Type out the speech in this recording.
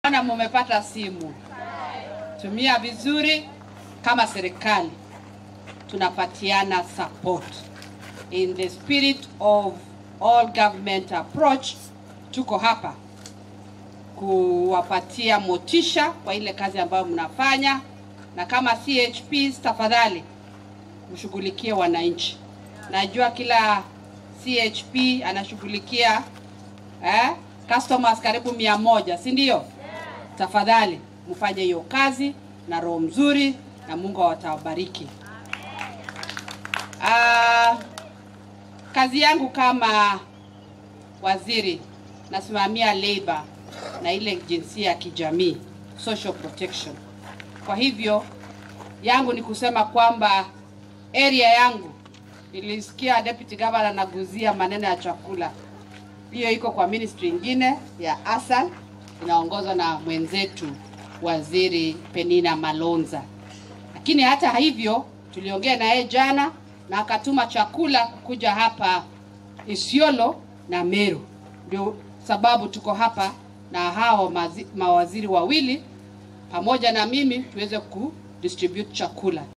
Na mumepata simu. Tumia vizuri kama serikali. Tunapatiana support. In the spirit of all government approach, tuko hapa kuwapatia motisha kwa ile kazi ambayo mnafanya, na kama CHPs tafadhali mshughulikie wananchi. Najua kila CHP anashughulikia customers karibu 100, si ndio? Tafadhali mfanye hiyo kazi na roho mzuri na Mungu atawabariki. Kazi yangu kama waziri nasimamia labor na ile jinsia ya kijamii, social protection. Kwa hivyo yangu ni kusema kwamba area yangu, nilisikia deputy governor anaguzia maneno ya chakula. Hiyo iko kwa ministry nyingine ya ASAL, inaongozwa na mwenzetu waziri Penina Malonza. Lakini hata hivyo tuliongea na yeye jana na akatuma chakula kuja hapa Isiolo na Meru. Ndio sababu tuko hapa na hao mawaziri wawili pamoja na mimi tuweze kudistribute chakula.